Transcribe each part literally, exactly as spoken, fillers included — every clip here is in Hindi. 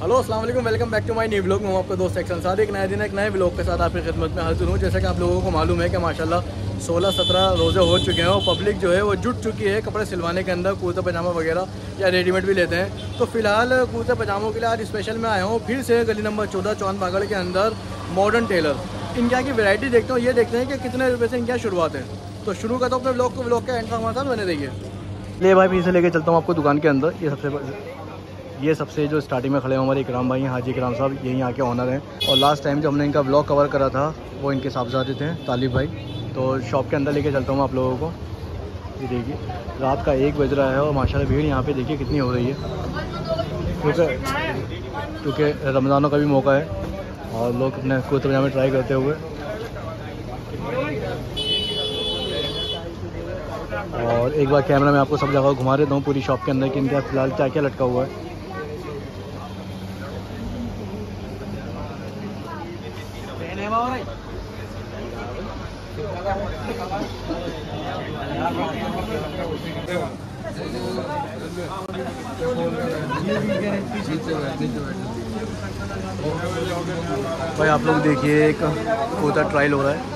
हेलो अस्सलाम वालेकुम, welcome back to my new vlog. मैं आपका दोस्त एक्शन साथ एक नए दिन एक नए व्लॉग के साथ आपकी खिदमत में हाजिर हूँ। जैसा कि आप लोगों को मालूम है कि माशाल्लाह सोलह सत्रह रोज़े हो चुके हैं और पब्लिक जो है वो जुट चुकी है कपड़े सिलवाने के अंदर, कुर्ता पजामा वगैरह या रेडीमेड भी लेते हैं। तो फिलहाल कुर्ता पजामों के लिए आज स्पेशल में आया हूँ फिर से गली नंबर चौदह चौंद बागड़ के अंदर मॉडर्न टेलर। इनके यहाँ की वैरायटी देखते हो, ये देखते हैं कि कितने रुपये से इनके यहाँ शुरुआत है। तो शुरू करता हूँ अपने ब्लॉग को, ब्लॉग का एंड तक हमारे साथ बने रहिए। ले भाई पीछे लेके चलता हूँ आपको दुकान के अंदर। ये सबसे ये सबसे जो स्टार्टिंग में खड़े हैं हमारे इकराम भाई हैं, हाजी इकराम साहब, यही यहाँ के ऑनर हैं। और लास्ट टाइम जो हमने इनका ब्लॉग कवर करा था वो इनके साहबजादे थे तालिब भाई। तो शॉप के अंदर लेके चलता हूँ आप लोगों को। ये देखिए रात का एक बज रहा है और माशाल्लाह भीड़ यहाँ पे देखिए कितनी हो रही है, क्योंकि क्योंकि रमज़ानों का भी मौका है और लोग अपने कुर्ते पजामे ट्राई करते हुए। और एक बार कैमरा में आपको सब जगह घुमा देता हूँ पूरी शॉप के अंदर कि इनका फिलहाल क्या क्या लटका हुआ है। भाई आप लोग देखिए एक कुर्ता ट्रायल हो रहा है।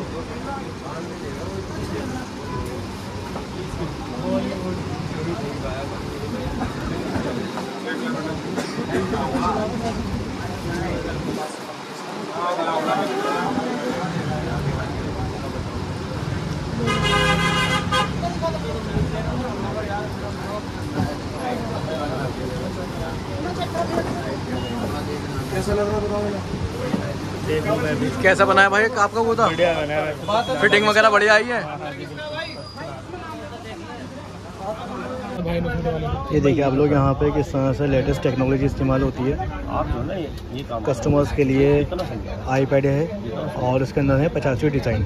कैसा लग रहा है बताओ। कैसा बनाया भाई आपका कुर्ता? बढ़िया बनाया, फिटिंग वगैरह बढ़िया आई है। ये देखिए आप लोग यहाँ पे किस तरह से लेटेस्ट टेक्नोलॉजी इस्तेमाल होती है कस्टमर्स के लिए। आईपैड है और इसके अंदर है पचासवीं डिज़ाइन।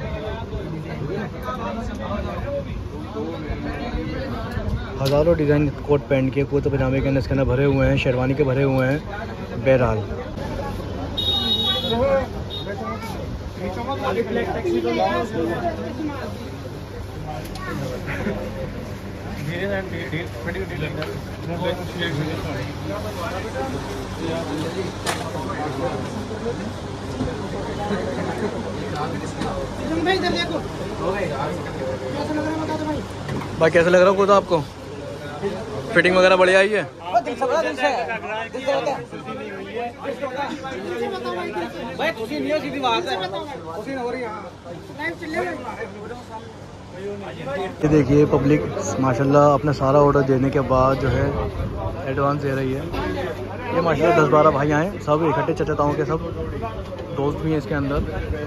हज़ारों डिज़ाइन कोट पैंट के कुर्ते पजामे के अंदर इसके अंदर भरे हुए हैं, शेरवानी के भरे हुए हैं। बहरहाल भाई कैसा लग रहा है कुर्ता आपको? फिटिंग वगैरह बढ़िया आई है? ये देखिए पब्लिक माशाल्लाह अपना सारा ऑर्डर देने के बाद जो है एडवांस दे रही है। ये माशाल्लाह दस बारह भाई आए सब इकट्ठे चचाताओं के, सब दोस्त भी हैं इसके अंदर।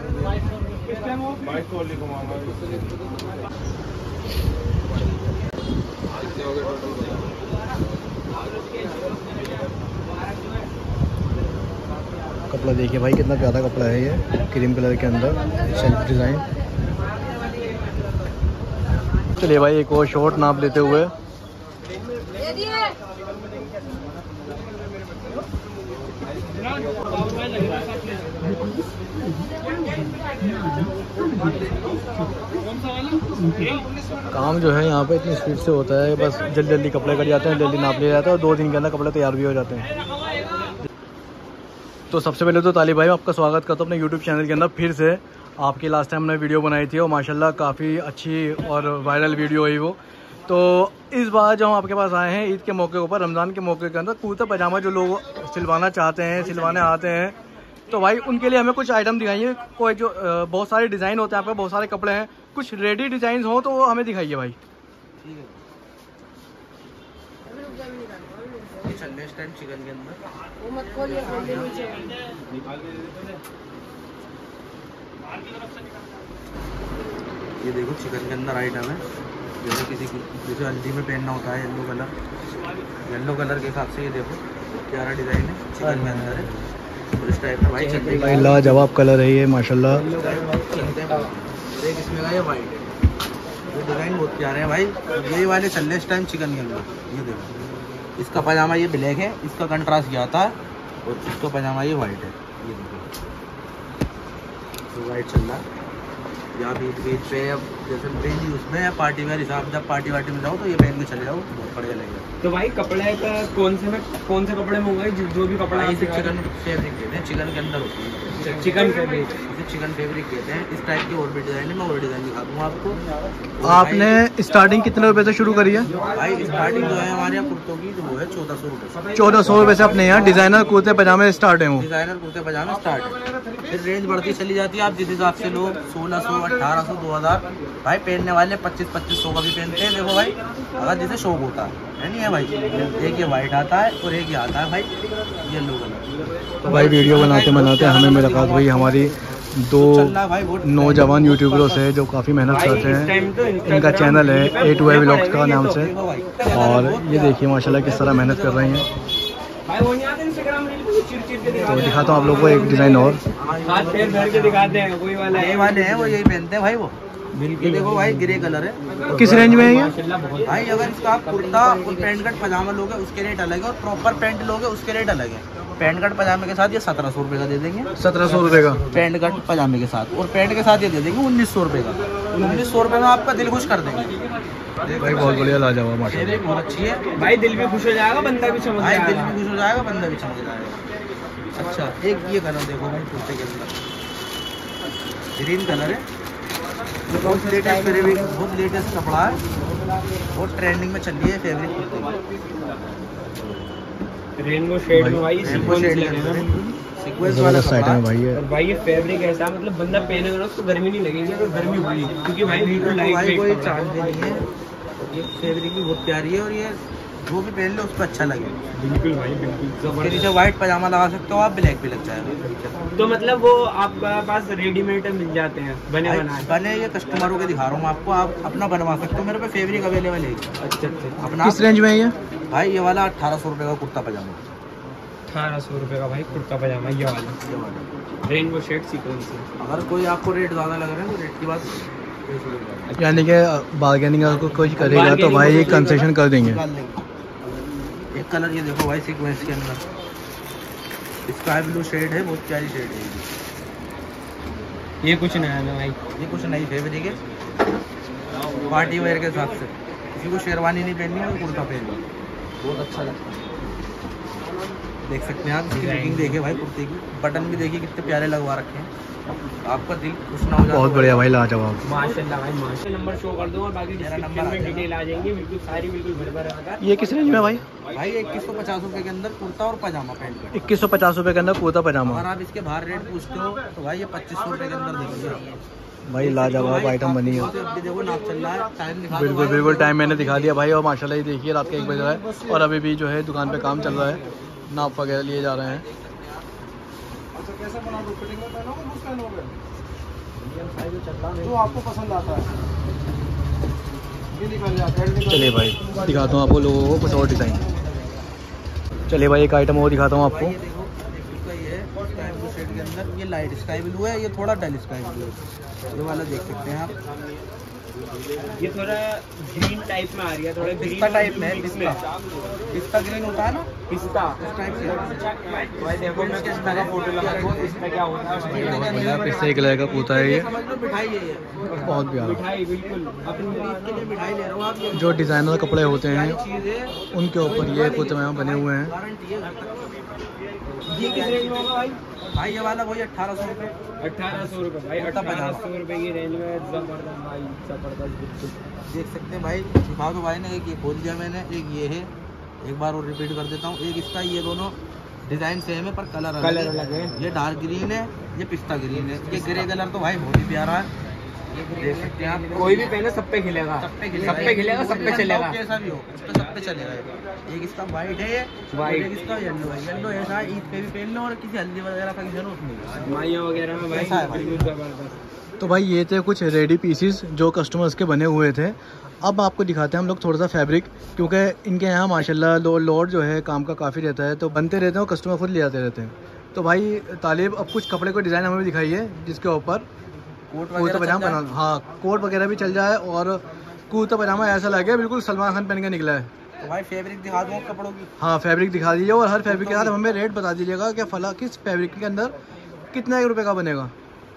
कपड़ा देखिए भाई कितना प्यारा कपड़ा है, ये क्रीम कलर के अंदर सेल्फ डिज़ाइन। चलिए भाई एक और शॉर्ट नाप लेते हुए। काम जो है यहाँ पे इतनी स्पीड से होता है, बस जल्दी जल्दी कपड़े कट जाते हैं, जल्दी नाप लिया जाता है और दो दिन के अंदर कपड़े तैयार भी हो जाते हैं। तो सबसे पहले तो तालिब भाई आपका स्वागत करता हूँ अपने यूट्यूब चैनल के अंदर फिर से। आपकी लास्ट टाइम हमने वीडियो बनाई थी और माशाल्लाह काफ़ी अच्छी और वायरल वीडियो हुई वो। तो इस बार जो हम आपके पास आए हैं ईद के मौके के ऊपर, रमज़ान के मौके के अंदर कुर्ता पजामा जो लोग सिलवाना चाहते हैं, सिलवाने आते हैं, तो भाई उनके लिए हमें कुछ आइटम दिखाइए। कोई जो बहुत सारे डिज़ाइन होते हैं आपके, बहुत सारे कपड़े हैं, कुछ रेडी डिज़ाइन हो तो वो हमें दिखाइए भाई। चिकन के अंदर ये देखो चिकन के अंदर आइटम है। जैसे किसी को जैसे हल्दी में पहनना होता है येलो कलर, येलो कलर के हिसाब से ये देखो प्यारा डिज़ाइन है, चिकन में अंदर है। और इस टाइप का भाई चलते भाई लाजवाब कलर है ये माशाल्लाह। देख इसमें का ये वाइट, ये डिज़ाइन बहुत प्यारे हैं भाई। यही वाले चल रहे इस टाइम चिकन के अंदर। ये देखो इसका पजामा ये ब्लैक है, इसका कंट्रास्ट किया था और इसका पजामा ये वाइट है। ये देखो तो वाइट चल रहा है। या बीच बीच पे अब जैसे डेली उसमें या पार्टी वेयर हिसाब से पार्टी वार्टी में जाओ तो ये पहन के चले जाओ, बहुत बढ़िया लगेगा। तो भाई कपड़े का कौन से में कौन से कपड़े मंगवाए, जो, जो भी कपड़ा इसे चिकन फैब्रिक कहते हैं, चिकन के अंदर होती है चिकन फैब्रिक, इसे चिकन फैब्रिक कहते हैं। इस टाइप की और भी डिजाइन है, मैं और डिजाइन दिखा दूँगा आपको। आपने स्टार्टिंग कितने रुपए से शुरू करी है? भाई स्टार्टिंग जो है हमारे यहाँ कुर्तों की जो है चौदह सौ रुपये चौदह सौ रुपये से अपने यहाँ डिजाइनर कुर्ते पजामे स्टार्ट है वो। डिजाइनर कुर्ते पजामे स्टार्ट है, फिर रेंज बढ़ती चली जाती है। आप जिस हिसाब से लोग सोलह सौ अठारह सौ दो हज़ार भाई पहनने वाले पच्चीस पच्चीस सौ का भी पहनते हैं। देखो भाई अगर जैसे शौक होता है नहीं है भाई, एक ये वाइट आता है और एक ये आता है भाई येलो कलर। तो भाई वीडियो बनाते बनाते हमें मुलाकात हुई हमारी दो नौजवान यूट्यूबरों से जो काफ़ी मेहनत करते हैं। इनका चैनल है ए टू ए व्लॉग्स का नाम से, और ये देखिए माशाल्लाह किस तरह मेहनत कर रही हैं। तो दिखाता हूँ आप लोगों को एक डिज़ाइन और दिखाते हैं, कोई वाला ये वाले हैं वो यही पहनते हैं भाई। वो ये देखो भाई ग्रे कलर है। किस रेंज में है ये? भाई अगर इसका आप कुर्ता और पैंट कट पजामा लोगे उसके रेट अलग है, और प्रॉपर पैंट लोगे उसके रेट अलग है। पैंट कट पजामे के साथ ये सत्रह सौ रुपये का दे देंगे, सत्रह सौ रुपये का पैंट कट पजामे के साथ, और पैंट के साथ ये दे देंगे उन्नीस सौ रुपये का। उन्नीस सौ रुपये में आपका दिल खुश कर देंगे भाई, बहुत बढ़िया लाजवाब माशाल्लाह, बहुत अच्छी है भाई। दिल भी खुश हो जाएगा, बंदा भी चमक भाई, जाएगा, दिल भी खुश हो जाएगा, बंदा भी चमक जाएगा। अच्छा एक ये कलर देखो भाई कुर्ते के अंदर, ग्रीन कलर है, बहुत लेटेस्ट फैब्रिक, बहुत लेटेस्ट कपड़ा है, बहुत ट्रेंडिंग में चल रही है फैब्रिक कुर्ते। रेनबो शेड में भाई, रेनबो शेड सीक्वेंस वाला साइड में भाई है। और भाई ये फैब्रिक ऐसा मतलब बंदा पहनेगा ना उसको गर्मी नहीं लगेगी, अगर गर्मी हुई क्योंकि भाई बिल्कुल लाइट भाई कोई वेट चार्ज भी नहीं है। ये फैब्रिक भी बहुत प्यारी है, और ये जो भी पहन लो उसको अच्छा लगे। बिल्कुल भाई बिल्कुल इसके जबरदस्त। नीचे व्हाइट पजामा लगा सकते हो आप, ब्लैक भी लग जाएगा। तो मतलब वो आपका पास रेडीमेड मिल जाते हैं बने बनाए? बने ये कस्टमरों के दिखा रहा हूँ आपको, आप अपना बनवा सकते हो, मेरे पे फैब्रिक अवेलेबल है। अच्छा अच्छा। अपना किस रेंज में है ये? भाई ये वाला अठारह सौ रुपये का कुर्ता पजामा, अठारह सौ रुपये का भाई कुर्ता पजामा ये वाला, ये वाला। रेनबो शेड सीक्वेंस है। अगर कोई आपको रेट ज़्यादा लग रहा है तो रेट की बात, यानी कि बार्गेनिंग अगर कोई करेगा तो भाई ये कंसेशन कर देंगे। एक कलर ये देखो भाई सीक्वेंस के अंदर स्काई ब्लू शेड है, बहुत प्यारी शेड है ये। कुछ नया है भाई, ये कुछ नई फैब्रिक है, पार्टी वेयर के हिसाब से। किसी को शेरवानी नहीं पहननी है तो कुर्ता पहन लो, बहुत अच्छा लगता है। देख सकते हैं आप, इसकी फिटिंग देखिए भाई कुर्ते की, बटन भी देखिए कितने प्यारे लगवा रखे हैं, आपका दिल खुश ना हो जाए। बहुत बढ़िया भाई, लाजवाब माशाल्लाह भाई माशाल्लाह। नंबर शो कर दो और बाकी डिस्क्रिप्शन में डिटेल आ जाएंगी, बिल्कुल सारी बिल्कुल भर भर आकर। ये किस रेंज में है भाई? भाई इक्कीस सौ पचास रुपये के अंदर कुर्ता और पजामा पैंट का। इक्कीस सौ पचास रुपये के अंदर कुर्ता पजामा। अगर आप इसके बाहर रेट पूछते हो तो भाई ये पच्चीस सौ रुपये के अंदर देखिए भाई, लाजवाब आइटम बनी है। अभी देखो नाप चल रहा है, टाइम दिखा दो बिल्कुल भाई। बिल्कुल टाइम मैंने दिखा दिया भाई, और माशाल्लाह ये देखिए रात का एक बज रहा है और अभी भी जो है दुकान पे काम चल रहा है, नाप वगैरह लिए जा रहे हैं। जो आपको पसंद आता है चलिए भाई दिखाता हूँ आपको लोगों को कुछ और डिज़ाइन। चलिए भाई एक आइटम और दिखाता हूँ आपको। ये देखो इसका ये है स्काई ब्लू शेड के अंदर, ये लाइट स्काई ब्लू है, ये थोड़ा डल स्काई ब्लू है, ये वाला देख सकते हैं आप। ये थोड़ा ग्रीन टाइप में आ रही है, थोड़ा पिस्ता टाइप में है, पिस्ता पिस्ता ग्रीन होता है ना, पिस्ता इस टाइप से। भाई देखो मैं पिस्ता का फोटो लगा दूँ, पिस्ता क्या होता है? पिस्ता एक कलर का कुर्ता है ये, समझ लो मिठाई है ये, बहुत प्यारा। मिठाई बिल्कुल अपनी ईद के लिए मिठाई ले रहा हूँ आप। ये जो डिज़ाइनर कपड़े होते हैं चीज़ है, उनके ऊपर ये कुर्ते में बने हुए हैं। गारंटी है घर तक। ये किस रेंज में होगा भाई? भाई ये वाला वही अट्ठारह सौ रुपये अठारह सौ रुपये भाई, अठारह सौ रुपये की रेंज में जबरदस्त भाई, जबरदस्त बिल्कुल। देख सकते हैं भाई, दिखा दो भाई ने, एक ये खोल दिया मैंने, एक ये है, एक बार और रिपीट कर देता हूँ। एक इसका, ये दोनों डिज़ाइन सेम है पर कलर अलग कलर अलग है। ये डार्क ग्रीन है, ये पिस्ता ग्रीन है, ये ग्रे कलर तो भाई बहुत ही प्यारा है, देख सकते हैं आप। कोई भी पहने सब पे खिलेगा, सब पे खिलेगा, सब पे खिलेगा, सब पे चलेगा, कैसा भी हो उस पे सब पे चलेगा। एक इसका वाइट है, White। एक इसका येलो है। येलो ऐसा है ईद पे भी पहन लो और किसी हल्दी वगैरह फंक्शन हो उसमें, माइया वगैरह में भाई ऐसा है भाई। बिल्कुल जबरदस्त। तो भाई ये थे कुछ रेडी पीसीस जो कस्टमर्स के बने हुए थे। अब आपको दिखाते हैं हम लोग थोड़ा सा फैब्रिक, क्योंकि इनके यहाँ माशाल्लाह लो लोड जो है काम का काफ़ी रहता है, तो बनते रहते हैं और कस्टमर खुद ले आते रहते हैं। तो भाई तालिब अब कुछ कपड़े को डिज़ाइन हमें भी दिखाइए जिसके ऊपर कुर्ता पजामा बना, हाँ कोट वगैरह भी चल जाए और कुर्ता पजामा ऐसा लगे बिल्कुल सलमान खान पहन के निकला है। तो भाई फैब्रिक दिखा दूँ कपड़ों की। हाँ फैब्रिक दिखा दीजिए और हर फैब्रिक के साथ हमें रेट बता दीजिएगा कि फला किस फैब्रिक के अंदर कितना एक रुपये का बनेगा।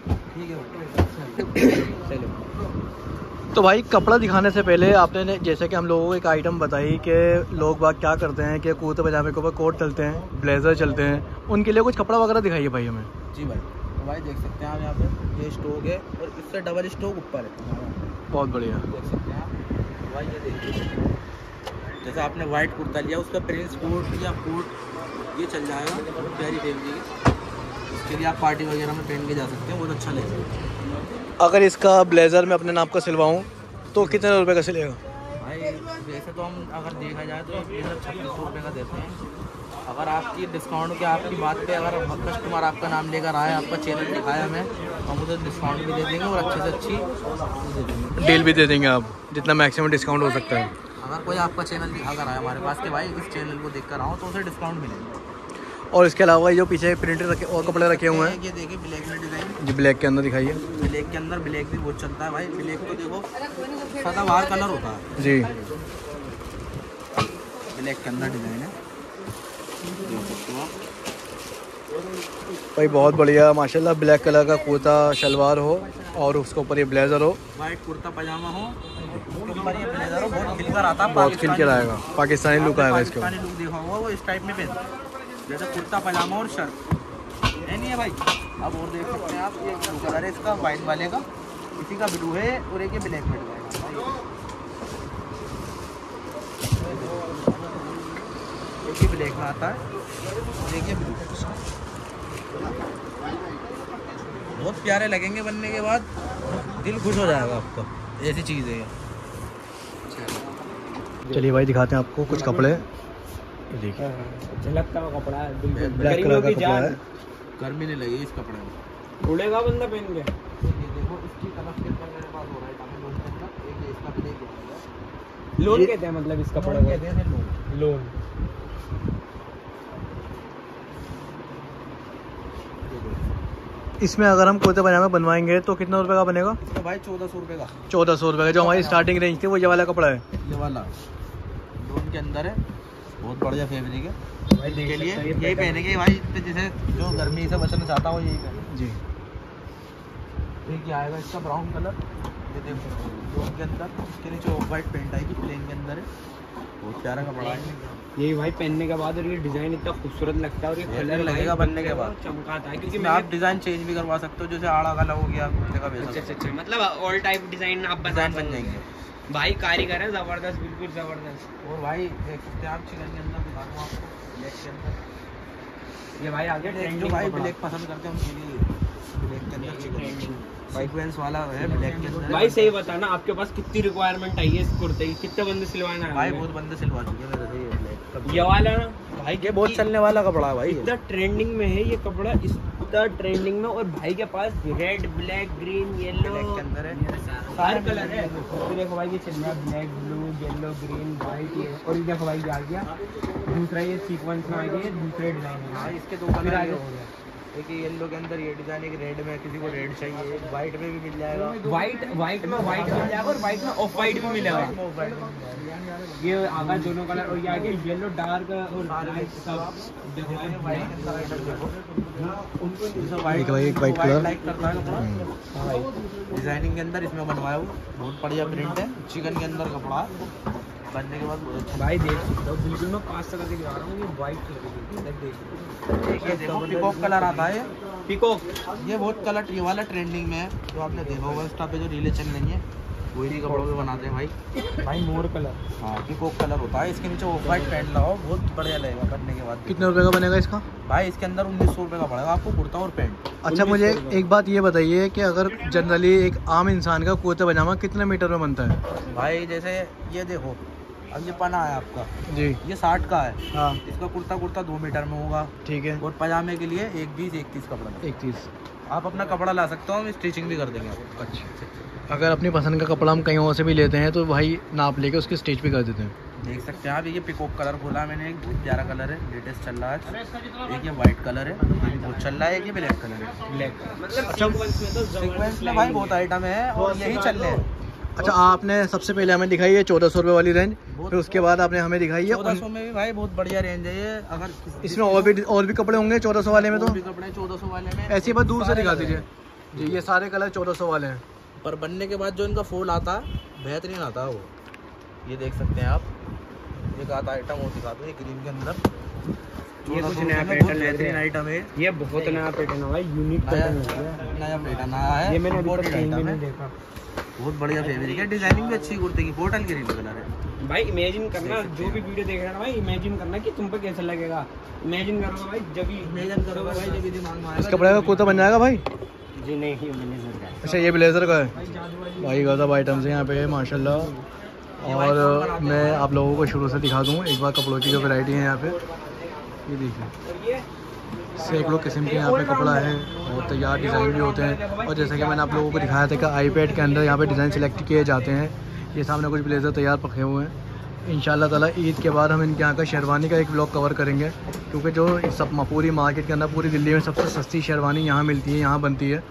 ठीक है चलो। तो भाई कपड़ा दिखाने से पहले आपने जैसे कि हम लोगों को एक आइटम बताई कि लोग बाग क्या करते हैं कि कुर्ते पजामे के ऊपर कोट चलते हैं, ब्लेजर चलते हैं, उनके लिए कुछ कपड़ा वगैरह दिखाइए भाई हमें। जी भाई, तो भाई देख सकते हैं आप यहाँ पे ये स्टोक है और इससे डबल स्टोक ऊपर है। बहुत बढ़िया। देख सकते हैं आप भाई, ये देखिए जैसे आपने वाइट कुर्ता लिया उसका प्रिंस कोट या कोट ये चल जाएगा, बहुत प्यारी फैब्रिक है। इसके लिए आप पार्टी वगैरह में पहन के जा सकते हैं, बहुत अच्छा लगेगा। अगर इसका ब्लेज़र मैं अपने नाम का सिलवाऊँ तो कितने रुपए का सिलेगा? भाई वैसे तो हम अगर देखा जाए तो ब्लेज़र छब्बीस सौ रुपये का देते हैं। अगर आपकी डिस्काउंट के आपकी बात पे अगर कस्टमर आपका नाम लेकर आए, आपका चैनल दिखाया हमें, हम उसे डिस्काउंट भी दे देंगे और अच्छे से अच्छी डील भी दे देंगे आप, जितना मैक्सिमम डिस्काउंट हो सकता है। अगर कोई आपका चैनल दिखाकर आए हमारे पास कि भाई इस चैनल को देखकर आओ तो उसे डिस्काउंट मिलेगा। और इसके अलावा जो पीछे प्रिंटेड रखे और कपड़े रखे हुए हैं, ये देखिए ब्लैक में डिज़ाइन। जी ब्लैक के अंदर दिखाइए। ब्लैक के अंदर ब्लैक भी बहुत चलता है भाई। ब्लैक तो देखो सदाबहार कलर होता है जी। ब्लैक के अंदर डिज़ाइन है, देख सकते हो आप भाई बहुत बढ़िया माशाल्लाह। ब्लैक कलर का कुर्ता शलवार हो और उसके ऊपर ये ब्लेज़र हो, वाइट कुर्ता पजामा हो, उसके ऊपर ये ब्लेजर हो, बहुत खिलकर आता है, बहुत खिल के आएगा। पाकिस्तानी लुक आएगा इसके पाकिस्तानी लुक देखा होगा वो इस टाइप में पहनता है, जैसे कुर्ता पजामा और शर्ट है नहीं है भाई। अब और देख सकते हैं आप, ये ब्लू कलर है इसका वाइट वाले का, इसी का ब्लू है और एक ये ब्लैक में डिजाइन, एक ही ब्लैक में आता है और एक ये ब्लू। बहुत प्यारे लगेंगे बनने के बाद, दिल खुश हो जाएगा आपका, ऐसी चीज़ है। चलिए भाई दिखाते हैं आपको कुछ कपड़े। देखिए झलक का कपड़ा है, बिल्कुल ब्लैक कलर का कपड़ा है। गर्मी नहीं लगी इस कपड़े में, उड़ेगा बंदा पहन के। ये देखो इसकी कलर के अंदर मेरे पास हो रहा है काफी लोन के अंदर, एक ये इसका ब्लैक है, लोन कहते हैं मतलब इस कपड़े को, कहते हैं लोन। लोन। इसमें अगर हम कुर्ते पजामा बनवाएंगे तो कितना रुपए का बनेगा? तो भाई चौदह सौ रुपये का। चौदह सौ रुपये का जो हमारी स्टार्टिंग रेंज थी वो ये वाला कपड़ा है। ये वाला लोन के अंदर है, बहुत बढ़िया फैब्रिक है भाई देख के लिए। सकते हैं, यही पहनेंगे भाई, जैसे जो गर्मी से बचना चाहता हो यही पहने। जी। एक ये आएगा इसका ब्राउन कलर, ये देखो लोन के अंदर, इसके नीचे ऑफ वाइट पेंट आएगी, प्लेन के अंदर है, बहुत प्यारा कपड़ा है। यही भाई पहनने के बाद और ये डिजाइन इतना खूबसूरत लगता है और ये कलर लगेगा बनने के बाद चमकाता है, क्योंकि इसमें आप डिजाइन चेंज भी करवा सकते हो, जैसे आड़ा गला हो गया कुर्ते का अच्छा वैसा अच्छा अच्छा, मतलब ऑल टाइप डिजाइन आप डिजाइन बना बन जाएंगे भाई। कारीगर है जबरदस्त, बिल्कुल जबरदस्त। और भाई देख सकते हैं आप चिकन के अंदर दिखा दूँ आपको, ब्लैक के अंदर ये भाई आगे जो ट्रेंडिंग भाई कपड़ा। ब्लैक पसंद करते हैं उनके लिए ब्लैक के अंदर चिकन सीक्वेंस वाला है, ब्लैक के अंदर। भाई सही बताना, आपके पास कितनी रिक्वायरमेंट आई है इस कुर्ते की? कितने बंदे सिलवाना है? भाई बहुत बंदे सिलवा चुके हैं मेरे से ये ब्लैक। ये वाला ना भाई ये बहुत चलने वाला कपड़ा है भाई, इतना ट्रेंडिंग में है ये कपड़ा, इतना ट्रेंडिंग में। और भाई के पास red, black, green, yellow, black के अंदर है, सारे कलर है। तो देखो भाई ये चल रहा है black, blue, yellow, green, white, ये और ये देखो भाई ये आ गया दूसरा, ये सीक्वेंस में आ गया दूसरे डिजाइन हाँ में। इसके दो फिर कलर आगे हो गया, एक येलो के अंदर ये डिजाइन, एक रेड में, किसी को रेड चाहिए, एक वाइट में भी मिल जाएगा। व्हाइट व्हाइट में व्हाइट मिल जाएगा और व्हाइट में ऑफ व्हाइट भी मिलेगा। ये आगा दोनों कलर, और ये आगे येलो डार्क और लाइट सब। देखो भाई वाइट के अंदर आइटम देखो, उनको एक भाई एक वाइट कलर। लाइक करता है कपड़ा, डिजाइनिंग के अंदर इसमें बनवाया हुआ, बहुत बढ़िया प्रिंट है, चिकन के अंदर कपड़ा है, बनने के बाद बहुत अच्छा। भाई देख सकते हो, बिल्कुल मैं पास से करके दिखा रहा हूँ, ये व्हाइट कलर की देख एक ये देखो पिकॉक कलर आता है, पिकॉक। ये बहुत कलर ये वाला ट्रेंडिंग में है, जो आपने देखा होगा इंस्टा पे जो रीलें चल रही हैं, वही कपड़ों पे बनाते हैं भाई। भाई मोर कलर, हाँ पिकॉक कलर होता है, इसके नीचे ऑफ वाइट पैंट लगाओ, बहुत बढ़िया लगेगा बनने के बाद। कितने रुपए का बनेगा इसका? भाई इसके अंदर उन्नीस सौ रुपये का पड़ेगा आपको कुर्ता और पैंट। अच्छा मुझे एक बात ये बताइए कि अगर जनरली एक आम इंसान का कुर्ता पजामा कितने मीटर में बनता है? भाई जैसे ये देखो, अब ये पना है आपका जी। ये साठ का है, हाँ इसका कुर्ता कुर्ता दो मीटर में होगा, ठीक है। और पजामे के लिए एक बीस एक तीस कपड़ा, एक चीज़ आप अपना कपड़ा ला सकते हो, हम स्टिचिंग भी कर देंगे आपको। अच्छा, अगर अपनी पसंद का कपड़ा हम कहीं और से भी लेते हैं तो भाई नाप लेके उसकी स्टिच भी कर देते हैं। देख सकते हैं आप, ये पिकॉक कलर खोला मैंने, एक बहुत प्यारा कलर है, लेटेस्ट चल रहा है। एक ये वाइट कलर है, ये भी बहुत चल रहा है, एक ये ब्लैक कलर है। ब्लैक मतलब सीक्वेंस में तो सीक्वेंस में भाई बहुत आइटम है और यही चल रहे हैं। अच्छा आपने सबसे पहले हमें दिखाई है चौदह सौ रुपये वाली रेंज, फिर उसके बाद आपने हमें दिखाई है चौदह सौ में भी भाई बहुत बढ़िया रेंज है ये। अगर इसमें और भी और भी कपड़े होंगे चौदह सौ वाले में, तो भी कपड़े चौदह सौ वाले में ऐसी बात दूर से दिखा दीजिए। जी ये सारे कलर चौदह सौ वाले हैं। पर बनने के बाद जो इनका फोल्ड आता है बेहतरीन आता है वो, ये देख सकते हैं आप। एक आता आइटम वो दिखा दो, ये ग्रीन के अंदर ये कुछ नया पैटर्न बेहतरीन आइटम है। ये बहुत नया पैटर्न है भाई, यूनिक पैटर्न है, नया पैटर्न आया है। ये मैंने अभी तक Imported कहीं भी item नहीं है। देखा। बहुत बढ़िया फैब्रिक है, डिजाइनिंग भी अच्छी कुर्ते की, बोटल ग्रीन कलर है भाई इमेजिन करना, जो भी वीडियो देख रहा है ना भाई, इमेजिन करना कि तुम पे कैसा लगेगा। इमेजिन करोगे भाई, जब ही इमेजिन करोगे भाई जब भी दिमाग में आएगा। इस कपड़े का कुर्ता बन जाएगा भाई? जी नहीं, ये मैंने सोचा। अच्छा ये ब्लेजर का है भाई, गजब आइटम्स है यहाँ पे माशाल्लाह। और मैं आप लोगों को शुरू से दिखा दूँ एक बार कपड़ों की जो वैरायटी है यहाँ पे, ये देखिए सैकड़ों किस्म के यहाँ पे कपड़ा है और तैयार डिज़ाइन भी होते हैं। और जैसे कि मैंने आप लोगों को दिखाया था कि आईपैड के अंदर यहाँ पे डिज़ाइन सेलेक्ट किए जाते हैं। ये सामने कुछ ब्लेजर तैयार पके हुए हैं। इंशाल्लाह ताला ईद के बाद हम इनके यहाँ का शेरवानी का एक ब्लॉग कवर करेंगे, क्योंकि जो सब पूरी मार्केट के अंदर पूरी दिल्ली में सबसे सस्ती शेरवानी यहाँ मिलती है, यहाँ बनती है।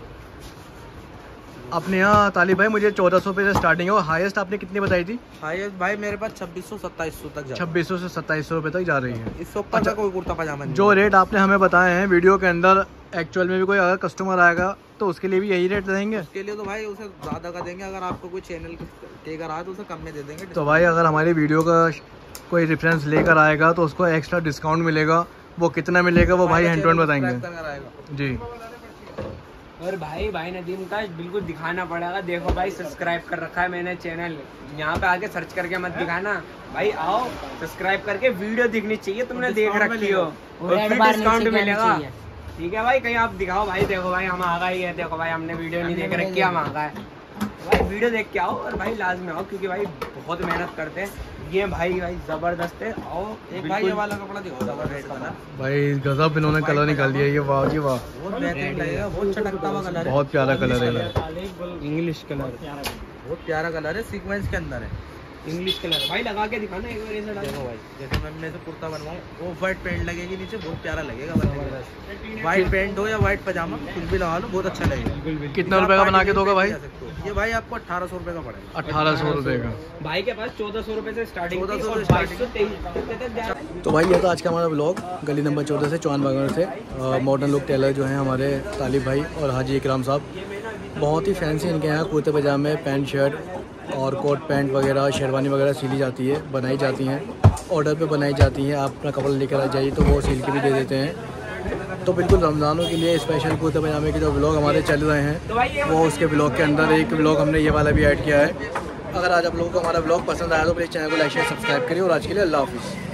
अपने यहाँ तालिब भाई मुझे चौदह सौ रुपये से स्टार्टिंग है, और हाईएस्ट आपने कितनी बताई थी? हाईएस्ट भाई मेरे पास छब्बीस सौ सत्ताईस सौ तक जा छब्बीस सौ से सत्ताईस सौ रुपये तक जा रही है। इससे ऊपर का कोई कुर्ता पजामा नहीं। जो रेट आपने हमें बताए हैं वीडियो के अंदर, एक्चुअल में भी कोई अगर कस्टमर आएगा तो उसके लिए भी यही रेट देंगे? उसके लिए तो भाई उसे ज़्यादा का देंगे, अगर आपको कोई चैनल लेकर आए तो उसे कम में दे देंगे। तो भाई अगर हमारी वीडियो का कोई रेफरेंस लेकर आएगा तो उसको एक्स्ट्रा डिस्काउंट मिलेगा। वो कितना मिलेगा वो भाई हैंड टू हैंड बताएंगे जी। और भाई भाई नदीम का बिल्कुल दिखाना पड़ेगा। देखो भाई सब्सक्राइब कर रखा है मैंने चैनल, यहाँ पे आके सर्च करके मत दिखाना भाई, आओ सब्सक्राइब करके वीडियो दिखनी चाहिए, तुमने देख रखी हो और फिर डिस्काउंट मिलेगा। ठीक है भाई, कहीं आप दिखाओ भाई, देखो भाई हम आ गए हैं, देखो भाई हमने वीडियो नहीं देख रखी, हम आ गए। भाई वीडियो देख के आओ और भाई लाजमी आओ, क्योंकि भाई बहुत मेहनत करते हैं ये भाई भाई जबरदस्त है। और एक भाई ये वाला कपड़ा दिखाओ, जबरदस्त कलर भाई गजब इन्होंने कलर निकाल दिया, ये वाह जी वाह, बहुत बेहतरीन लगेगा, बहुत चटकता हुआ कलर है, बहुत प्यारा कलर है ये, इंग्लिश कलर, बहुत प्यारा कलर है, सीक्वेंस के अंदर है, इंग्लिश कलर। भाई लगा के दिखाना एक बार ऐसा डाल। देखो भाई जैसे मैं मैं से कुर्ता बनवाऊँ, वो वाइट पैंट लगेगी नीचे, बहुत प्यारा लगेगा बनने। वाइट पैंट हो या वाइट पजामा कुछ भी लगा लो, बहुत अच्छा लगेगा। कितना रुपए का बना के दोगे भाई? ये भाई आपको अठारह सौ रुपये का पड़ेगा। अठारह सौ रुपये का। भाई के पास चौदह सौ रुपए से स्टार्टिंग चौदह सौ और से बाईस सौ तेईस तक जा रहा है। तो भाई ये था आज का हमारा ब्लॉग गली नंबर चौदह से चौहान बाजार से। मॉडर्न लुक टेलर जो हैं हमारे तालिब भाई और हाजी इकराम साहब, बहुत ही फैंसी इनके यहाँ कुर्ते पजामे, पैंट शर्ट और कोट पैंट वगैरह, शेरवानी वगैरह सिली जाती है, बनाई जाती हैं, ऑर्डर पे बनाई जाती हैं। आप अपना कपड़ा लेकर आ जाइए तो वो सिल के भी दे देते हैं। तो बिल्कुल रमज़ानों के लिए स्पेशल कुर्ते पजामे के जो ब्लॉग हमारे चल रहे हैं वो उसके ब्लॉग के अंदर एक ब्लॉग हमने ये वाला भी ऐड किया है। अगर आज आप लोगों को हमारा ब्लॉग पसंद आया तो प्लीज़ चैनल को लाइक शेयर सब्सक्राइब करिए, और आज के लिए अल्लाह हाफिज़।